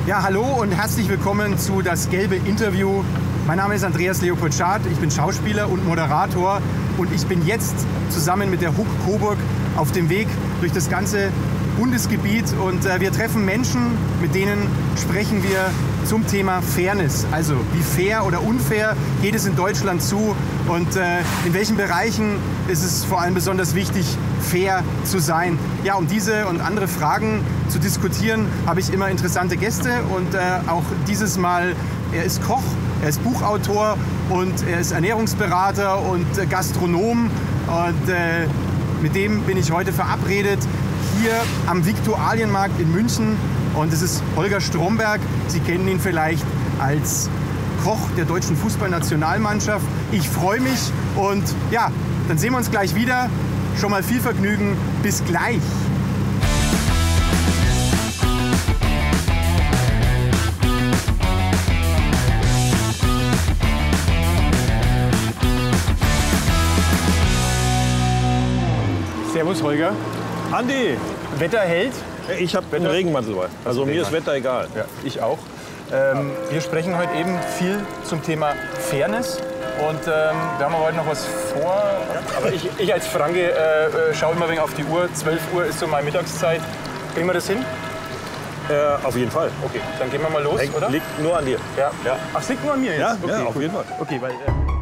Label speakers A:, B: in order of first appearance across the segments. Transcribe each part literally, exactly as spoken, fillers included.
A: Ja, hallo und herzlich willkommen zu Das gelbe Interview. Mein Name ist Andreas Leopold Schad, ich bin Schauspieler und Moderator und ich bin jetzt zusammen mit der H U C Coburg auf dem Weg durch das ganze Bundesgebiet und äh, wir treffen Menschen, mit denen sprechen wir zum Thema Fairness. Also wie fair oder unfair geht es in Deutschland zu und äh, in welchen Bereichen ist es vor allem besonders wichtig, fair zu sein. Ja, um diese und andere Fragen zu diskutieren, habe ich immer interessante Gäste und äh, auch dieses Mal, er ist Koch, er ist Buchautor und er ist Ernährungsberater und äh, Gastronom und äh, mit dem bin ich heute verabredet hier am Viktualienmarkt in München und es ist Holger Stromberg. Sie kennen ihn vielleicht als Koch der deutschen Fußballnationalmannschaft. Ich freue mich und ja, dann sehen wir uns gleich wieder. Schon mal viel Vergnügen. Bis gleich. Servus Holger.
B: Andi,
A: Wetter hält.
B: ich habe einen Regenmantel dabei. Also mir ist Wetter egal.
A: Ja, ich auch. Ähm, wir sprechen heute eben viel zum Thema Fairness. Und ähm, wir haben heute noch was vor. Aber ich, ich als Franke äh, schaue immer ein wenig auf die Uhr. zwölf Uhr ist so meine Mittagszeit. Kriegen wir das hin?
B: Äh, auf jeden Fall.
A: Okay, dann gehen wir mal los,
B: Liegt,
A: oder?
B: liegt nur an dir.
A: Ja.
B: Ja.
A: Ach, es liegt nur an mir jetzt?
B: Ja,
A: okay,
B: ja auf
A: gut.
B: jeden Fall.
A: Okay, weil... Äh,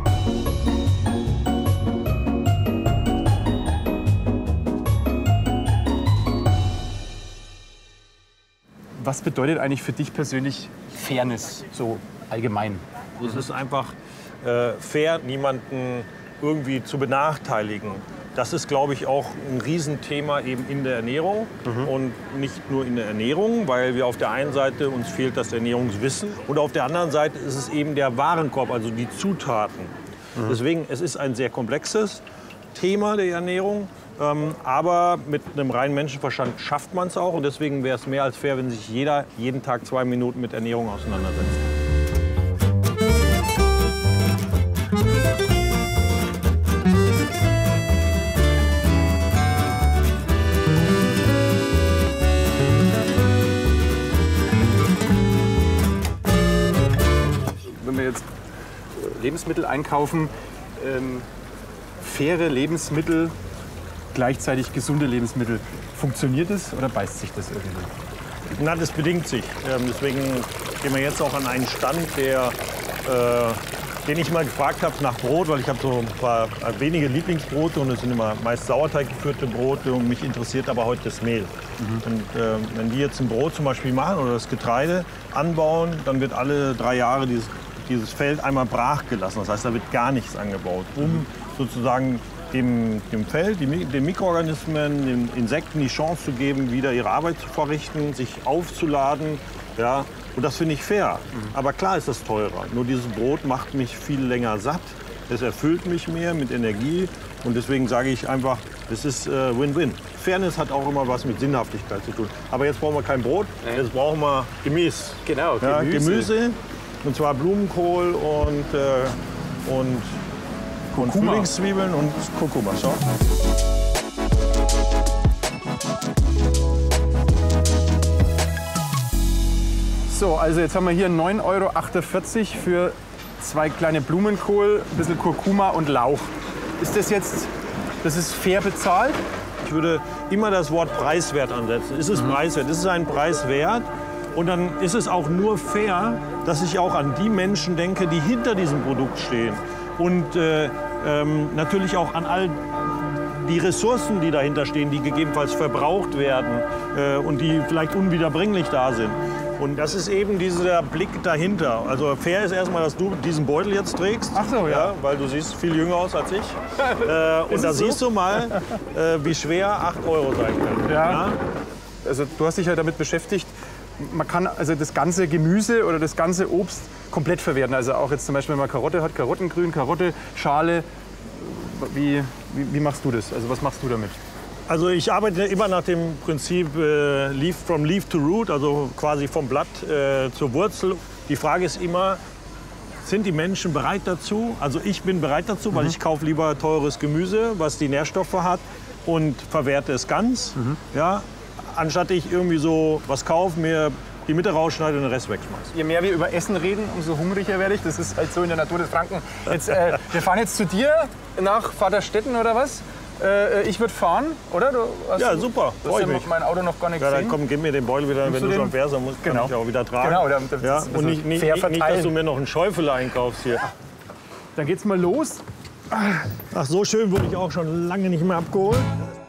A: was bedeutet eigentlich für dich persönlich Fairness, so allgemein?
B: Es ist einfach äh, fair, niemanden irgendwie zu benachteiligen. Das ist, glaube ich, auch ein Riesenthema eben in der Ernährung. Mhm. Und nicht nur in der Ernährung, weil wir auf der einen Seite, uns fehlt das Ernährungswissen. Und auf der anderen Seite ist es eben der Warenkorb, also die Zutaten. Mhm. Deswegen, es ist ein sehr komplexes Thema der Ernährung. Ähm, aber mit einem reinen Menschenverstand schafft man es auch. Und deswegen wäre es mehr als fair, wenn sich jeder jeden Tag zwei Minuten mit Ernährung auseinandersetzt.
A: Wenn wir jetzt Lebensmittel einkaufen, ähm, faire Lebensmittel, gleichzeitig gesunde Lebensmittel. Funktioniert das oder beißt sich das irgendwie?
B: Na, das bedingt sich. Ähm, deswegen gehen wir jetzt auch an einen Stand, der, äh, den ich mal gefragt habe nach Brot, weil ich habe so ein paar wenige Lieblingsbrote und es sind immer meist Sauerteig geführte Brote und mich interessiert aber heute das Mehl. Mhm. Und äh, wenn die jetzt ein Brot zum Beispiel machen oder das Getreide anbauen, dann wird alle drei Jahre dieses, dieses Feld einmal brach gelassen. Das heißt, da wird gar nichts angebaut, um mhm. sozusagen Dem, dem Feld, den Mikroorganismen, den Insekten die Chance zu geben, wieder ihre Arbeit zu verrichten, sich aufzuladen. Ja, und das finde ich fair. Mhm. Aber klar ist das teurer. Nur dieses Brot macht mich viel länger satt. Es erfüllt mich mehr mit Energie. Und deswegen sage ich einfach, es ist Win-Win. Äh, Fairness hat auch immer was mit Sinnhaftigkeit zu tun. Aber jetzt brauchen wir kein Brot, jetzt brauchen wir Gemüse.
A: Genau,
B: ja,
A: Gemüse.
B: Gemüse. Und zwar Blumenkohl und, äh, und Und Frühlingszwiebeln und Kurkuma. Schau.
A: So, also jetzt haben wir hier neun Euro achtundvierzig für zwei kleine Blumenkohl, ein bisschen Kurkuma und Lauch. Ist das jetzt, das ist fair bezahlt?
B: Ich würde immer das Wort preiswert ansetzen. Ist es mhm. preiswert? Ist es ein Preis wert? Und dann ist es auch nur fair, dass ich auch an die Menschen denke, die hinter diesem Produkt stehen. Und äh, ähm, natürlich auch an all die Ressourcen, die dahinter stehen, die gegebenenfalls verbraucht werden äh, und die vielleicht unwiederbringlich da sind. Und das ist eben dieser Blick dahinter. Also fair ist erstmal, dass du diesen Beutel jetzt trägst.
A: Ach so, ja.
B: ja weil du siehst viel jünger aus als ich. äh, und da so? siehst du mal, äh, wie schwer acht Euro sein können.
A: Ja.
B: Ja?
A: Also du hast dich ja damit beschäftigt, man kann also das ganze Gemüse oder das ganze Obst komplett verwerten. Also auch jetzt zum Beispiel, wenn man Karotte hat, Karottengrün, Karotte, Schale. Wie, wie, wie machst du das? Also was machst du damit?
B: Also ich arbeite immer nach dem Prinzip äh, leaf, from leaf to root, also quasi vom Blatt äh, zur Wurzel. Die Frage ist immer, sind die Menschen bereit dazu? Also ich bin bereit dazu, weil mhm. ich kaufe lieber teures Gemüse, was die Nährstoffe hat und verwerte es ganz. Mhm. Ja, anstatt ich irgendwie so was kaufe, mir die Mitte rausschneide und den Rest wegschmeiße.
A: Je mehr wir über Essen reden, umso hungriger werde ich. Das ist halt so in der Natur des Franken. Jetzt, äh, wir fahren jetzt zu dir nach Vaterstetten oder was? Äh, ich würde fahren, oder? Du hast
B: Ja,
A: du,
B: super.
A: Du hast ja mein Auto noch gar nicht
B: Ja, dann
A: gesehen.
B: komm, gib mir den Beutel wieder, wenn du, du schon fährst, dann musst,
A: genau.
B: kann ich auch wieder tragen.
A: Genau, dann, das
B: ja?
A: ist
B: Und nicht, nicht, nicht, nicht, dass du mir noch einen Schäufel einkaufst hier.
A: Dann geht's mal los.
B: Ach, so schön wurde ich auch schon lange nicht mehr abgeholt.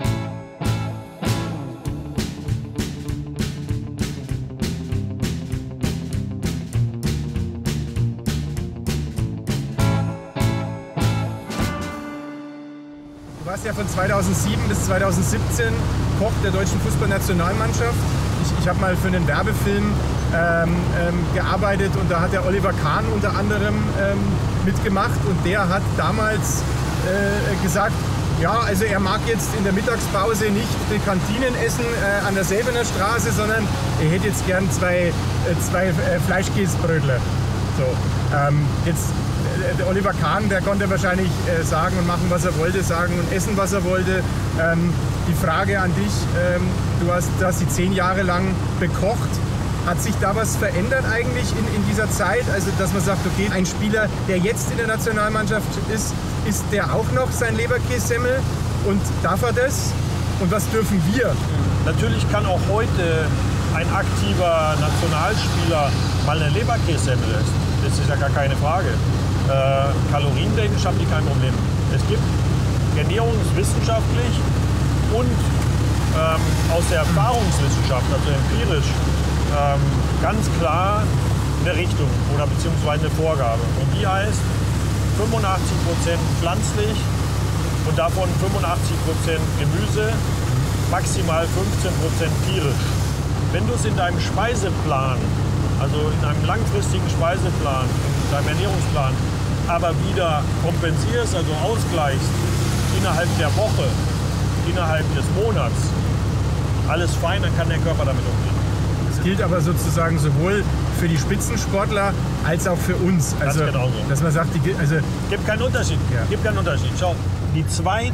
A: Du warst ja von zweitausendsieben bis zweitausendsiebzehn Koch der deutschen Fußballnationalmannschaft. Ich, ich habe mal für einen Werbefilm ähm, ähm, gearbeitet und da hat der Oliver Kahn unter anderem ähm, mitgemacht und der hat damals äh, gesagt, ja, also er mag jetzt in der Mittagspause nicht die Kantinenessen äh, an der Säbener Straße, sondern er hätte jetzt gern zwei, äh, zwei äh, Fleischkäsebrötler. So, ähm, jetzt der Oliver Kahn, der konnte wahrscheinlich äh, sagen und machen, was er wollte, sagen und essen, was er wollte. Ähm, die Frage an dich, ähm, du hast, du hast die zehn Jahre lang bekocht. Hat sich da was verändert eigentlich in, in dieser Zeit? Also, dass man sagt, okay, ein Spieler, der jetzt in der Nationalmannschaft ist, isst der auch noch sein Leberkässemmel und darf er das? Und was dürfen wir?
B: Natürlich kann auch heute ein aktiver Nationalspieler mal eine Leberkässemmel essen. Das ist ja gar keine Frage. Äh, kalorientechnisch haben die kein Problem. Es gibt ernährungswissenschaftlich und ähm, aus der Erfahrungswissenschaft, also empirisch, ähm, ganz klar eine Richtung oder beziehungsweise eine Vorgabe. Und die heißt fünfundachtzig Prozent pflanzlich und davon fünfundachtzig Prozent Gemüse, maximal fünfzehn Prozent tierisch. Wenn du es in deinem Speiseplan, also in einem langfristigen Speiseplan, in deinem Ernährungsplan, aber wieder kompensierst, also ausgleichst, innerhalb der Woche, innerhalb des Monats, alles fein, dann kann der Körper damit umgehen.
A: Das gilt aber sozusagen sowohl für die Spitzensportler als auch für uns. Also,
B: Ganz genauso.
A: Dass man sagt, die, also
B: Gibt keinen Unterschied.
A: Ja.
B: Gibt keinen Unterschied. Schau, die zweit,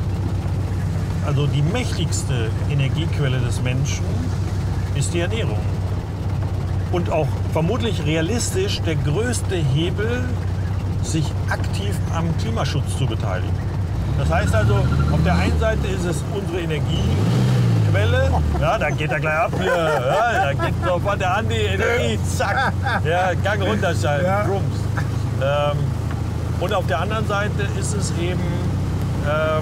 B: also die mächtigste Energiequelle des Menschen ist die Ernährung. Und auch vermutlich realistisch der größte Hebel, sich aktiv am Klimaschutz zu beteiligen. Das heißt also, auf der einen Seite ist es unsere Energiequelle, ja, da geht er gleich ab hier, ja, da geht sofort der Andi, Energie, zack, ja, Gang runterschalten,
A: Ja.
B: Drums. Ähm, und auf der anderen Seite ist es eben, ähm,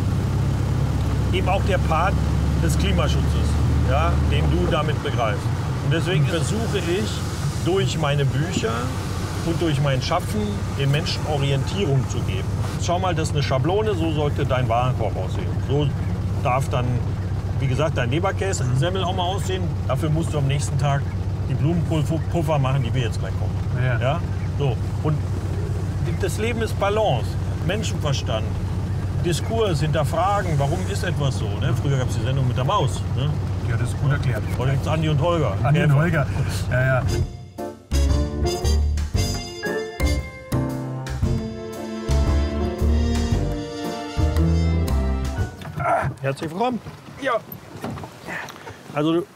B: eben auch der Part des Klimaschutzes, ja, den du damit begreifst. Und deswegen versuche ich durch meine Bücher und durch mein Schaffen den Menschen Orientierung zu geben. Schau mal, das ist eine Schablone, so sollte dein Warenkorb aussehen. So darf dann, wie gesagt, dein Leberkäse-Semmel auch mal aussehen. Dafür musst du am nächsten Tag die Blumenpulver machen, die wir jetzt gleich kochen.
A: Ja.
B: Ja? So. Und das Leben ist Balance, Menschenverstand, Diskurs, hinterfragen, warum ist etwas so. Ne? Früher gab es die Sendung mit der Maus. Ne?
A: ja, das ist gut erklärt.
B: Heute gibt es Andi und Holger.
A: Andi und Holger. Ja, ja.
B: Herzlich willkommen.
A: Ja.
B: Also du,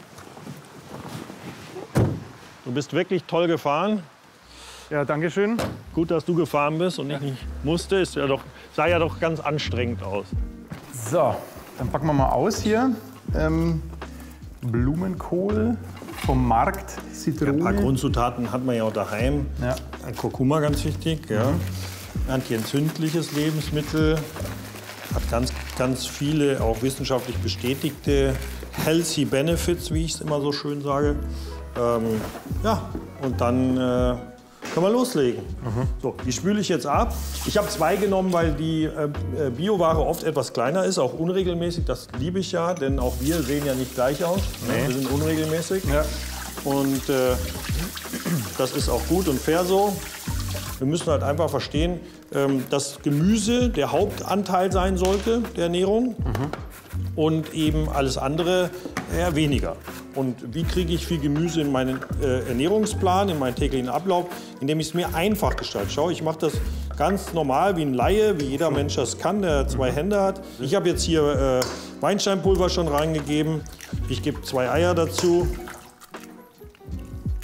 B: du bist wirklich toll gefahren.
A: Ja, danke schön.
B: Gut, dass du gefahren bist und ich nicht musste. Ist ja doch, sah ja doch ganz anstrengend aus.
A: So, dann packen wir mal aus hier. Ähm, Blumenkohl vom Markt, Zitrone.
B: Ein paar Grundzutaten hat man ja auch daheim.
A: Ja.
B: Ein Kurkuma, ganz wichtig. Ja. Antientzündliches Lebensmittel. Hat ganz, ganz viele auch wissenschaftlich bestätigte healthy benefits, wie ich es immer so schön sage. Ähm, ja, und dann äh, können wir loslegen. Mhm. So, die spüle ich jetzt ab. Ich habe zwei genommen, weil die äh, Bioware oft etwas kleiner ist, auch unregelmäßig. Das liebe ich ja, denn auch wir sehen ja nicht gleich aus. Nee. Wir sind unregelmäßig. Ja. Und äh, das ist auch gut und fair so. Wir müssen halt einfach verstehen, dass Gemüse der Hauptanteil sein sollte der Ernährung mhm. und eben alles andere eher weniger. Und wie kriege ich viel Gemüse in meinen äh, Ernährungsplan, in meinen täglichen Ablauf, indem ich es mir einfach gestalte. Schau, ich mache das ganz normal wie ein Laie, wie jeder Mensch das kann, der zwei Hände hat. Ich habe jetzt hier äh, Weinsteinpulver schon reingegeben. Ich gebe zwei Eier dazu.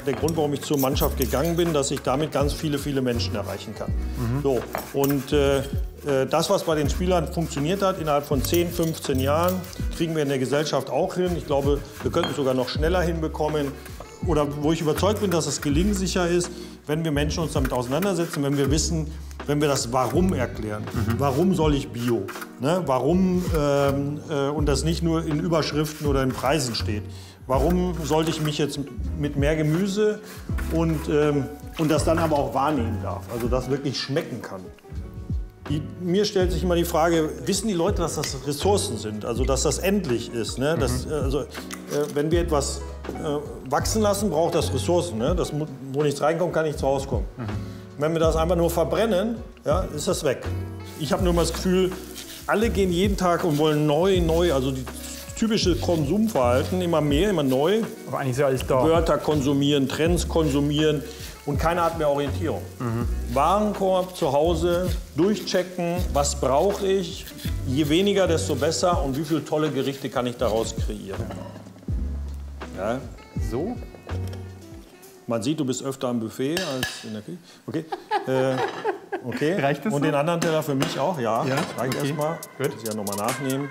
B: der Grund, warum ich zur Mannschaft gegangen bin, dass ich damit ganz viele, viele Menschen erreichen kann. Mhm. So, und äh, das, was bei den Spielern funktioniert hat, innerhalb von zehn, fünfzehn Jahren, kriegen wir in der Gesellschaft auch hin. Ich glaube, wir könnten es sogar noch schneller hinbekommen. Oder wo ich überzeugt bin, dass es gelingensicher ist, wenn wir Menschen uns damit auseinandersetzen, wenn wir wissen, wenn wir das Warum erklären. Mhm. Warum soll ich Bio? Ne? Warum, ähm, äh, und das nicht nur in Überschriften oder in Preisen steht. Warum sollte ich mich jetzt mit mehr Gemüse und, ähm, und das dann aber auch wahrnehmen darf, also das wirklich schmecken kann. Die, mir stellt sich immer die Frage, wissen die Leute, dass das Ressourcen sind, also dass das endlich ist? Ne? Das, mhm. also, äh, wenn wir etwas äh, wachsen lassen, braucht das Ressourcen. Ne? Das, wo nichts reinkommt, kann nichts rauskommen. Mhm. Wenn wir das einfach nur verbrennen, ja, ist das weg. Ich habe nur mal das Gefühl, alle gehen jeden Tag und wollen neu, neu, also die typische Konsumverhalten, immer mehr, immer neu.
A: Aber eigentlich ist ja alles da.
B: Wörter konsumieren, Trends konsumieren. Und keiner hat mehr Orientierung. Mhm. Warenkorb zu Hause, durchchecken, was brauche ich, je weniger, desto besser und wie viele tolle Gerichte kann ich daraus kreieren. Ja.
A: So?
B: Man sieht, du bist öfter am Buffet als in der Küche. Okay. Äh, okay.
A: Reicht das
B: und
A: so?
B: Den anderen Teller für mich auch, ja.
A: Ja?
B: Reicht
A: Okay.
B: erstmal.
A: Gut.
B: Muss ich ja nochmal nachnehmen.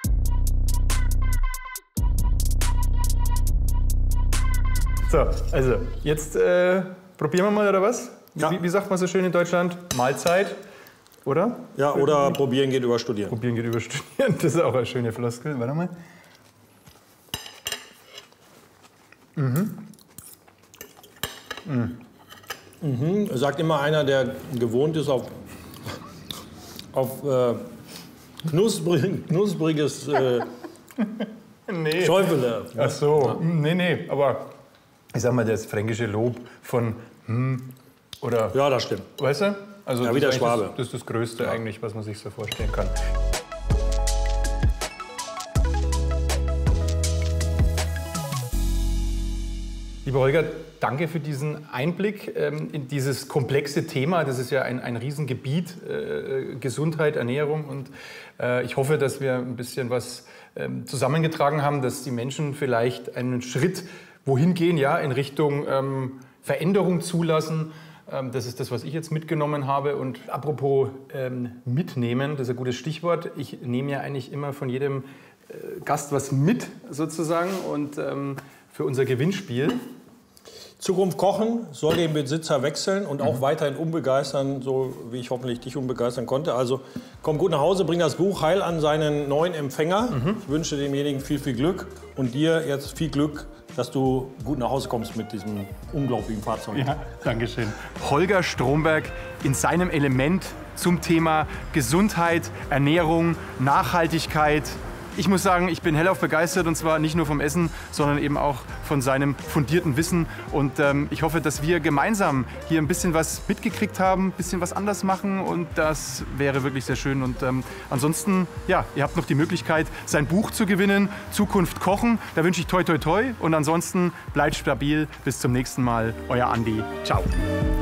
A: So, also jetzt äh, probieren wir mal, oder was?
B: Ja.
A: Wie, wie sagt man so schön in Deutschland? Mahlzeit, oder?
B: Ja, oder probieren geht über studieren.
A: Probieren geht über studieren, das ist auch eine schöne Floskel. Warte mal. Mhm.
B: Mhm. Mhm. Sagt immer einer, der gewohnt ist auf, auf äh, knusprig, knuspriges äh,
A: Nee.
B: Schäufele.
A: Ach so, nee, nee, aber ich sag mal, das fränkische Lob von hm oder.
B: Ja, das stimmt.
A: Weißt du? Also
B: Ja,
A: das
B: wie der
A: ist
B: Schwabe.
A: Das, das ist das Größte eigentlich, was man sich so vorstellen kann. Lieber Holger, danke für diesen Einblick ähm, in dieses komplexe Thema. Das ist ja ein, ein Riesengebiet, äh, Gesundheit, Ernährung. Und äh, ich hoffe, dass wir ein bisschen was ähm, zusammengetragen haben, dass die Menschen vielleicht einen Schritt wohin gehen, ja, in Richtung ähm, Veränderung zulassen. Ähm, das ist das, was ich jetzt mitgenommen habe. Und apropos ähm, mitnehmen, das ist ein gutes Stichwort. Ich nehme ja eigentlich immer von jedem äh, Gast was mit, sozusagen. Und ähm, für unser Gewinnspiel.
B: Zukunft kochen soll den Besitzer wechseln und auch mhm. weiterhin unbegeistern, so wie ich hoffentlich dich unbegeistern konnte. Also komm gut nach Hause, bring das Buch heil an seinen neuen Empfänger. Mhm. Ich wünsche demjenigen viel, viel Glück und dir jetzt viel Glück, dass du gut nach Hause kommst mit diesem unglaublichen Fahrzeug.
A: Ja, danke schön. Holger Stromberg in seinem Element zum Thema Gesundheit, Ernährung, Nachhaltigkeit. Ich muss sagen, ich bin hellauf begeistert, und zwar nicht nur vom Essen, sondern eben auch von seinem fundierten Wissen. Und ähm, ich hoffe, dass wir gemeinsam hier ein bisschen was mitgekriegt haben, ein bisschen was anders machen, und das wäre wirklich sehr schön. Und ähm, ansonsten, ja, ihr habt noch die Möglichkeit, sein Buch zu gewinnen, Zukunft kochen. Da wünsche ich toi toi toi, und ansonsten bleibt stabil. Bis zum nächsten Mal, euer Andi. Ciao.